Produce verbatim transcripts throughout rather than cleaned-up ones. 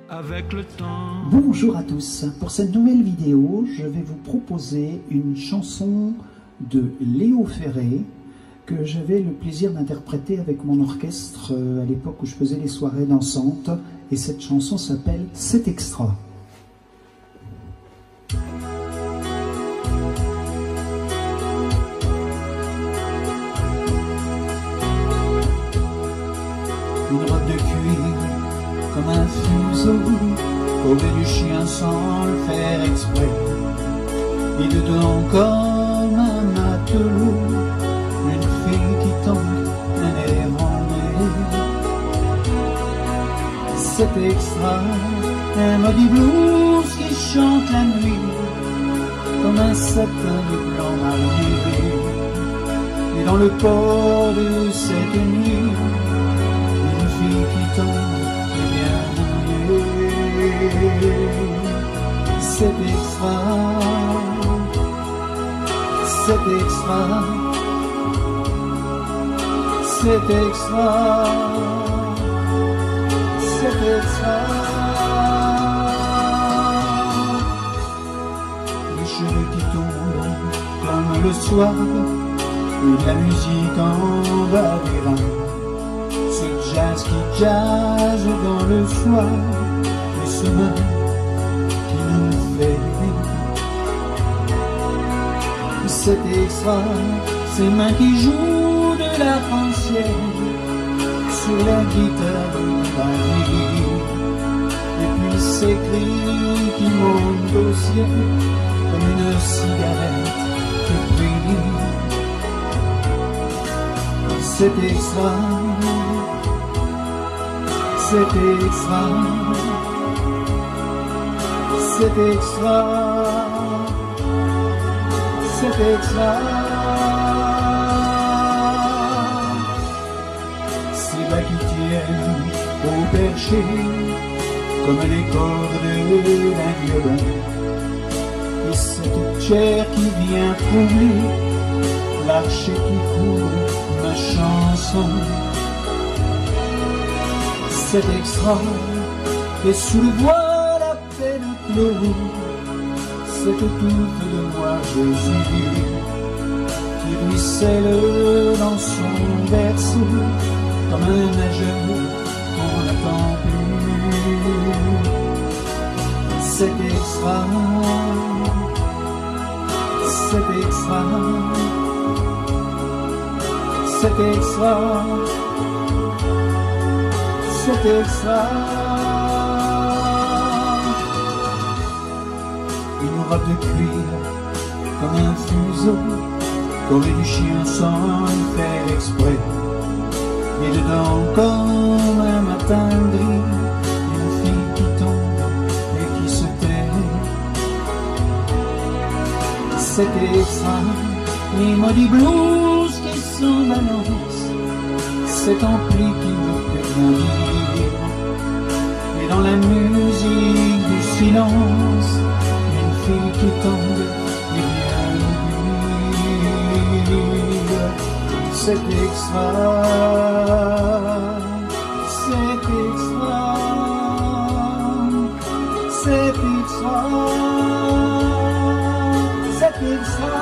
avec le temps. Bonjour à tous, pour cette nouvelle vidéo, je vais vous proposer une chanson de Léo Ferré que j'avais le plaisir d'interpréter avec mon orchestre à l'époque où je faisais les soirées dansantes, et cette chanson s'appelle C'est Extra. Une robe de cuir comme un fuseau, collé du chien sans le faire exprès, et dedans comme un matelot, une fille qui tombe, un air emmené. C'est extra, un maudit blues qui chante la nuit, comme un satin de blanc marié. Et dans le port de cette nuit, une fille qui tombe est bien mouillée. C'est extra, c'est extra, c'est extra, c'est extra. Les cheveux qui tombent comme le soir, et la musique en labyrinthe, ce jazz qui jazz dans le soir, et ce main qui nous fait vivre. C'est extra, ces mains qui jouent de l'arc-en-ciel sur la guitare de Paris, et puis ces cris qui montent au ciel comme une cigarette qui brille. C'est extra, c'est extra, c'est extra, c'est extra. Ces bas qui tiennent au perché comme les cordes d'un violon, et cette chair qui vient troubler l'archer qui coule ma chanson. C'est extra, et sous le voile à peine clos, cette touffe de moi Jésus qui ruisselle dans son berceau comme un nageur qu'on n'attend plus. C'est extra, c'est extra, c'est extra, c'est extra. Une robe de cuir comme un fuseau, collé du chien sans le faire exprès, et dedans comme un matin gris, une fille qui tombe et qui se tait. C'est extra, les maudits blues qui s'en balancent, cet ampli qui ne peut rien dire, et dans la musique du silence, une fille qui tombe et bien vivre. C'est extra, c'est extra, c'est extra, c'est extra.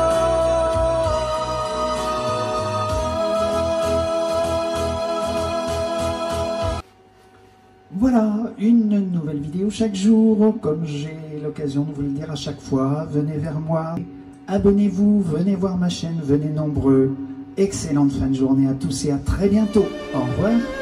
Voilà, une nouvelle vidéo chaque jour, comme j'ai l'occasion de vous le dire à chaque fois. Venez vers moi, abonnez-vous, venez voir ma chaîne, venez nombreux. Excellente fin de journée à tous et à très bientôt. Au revoir.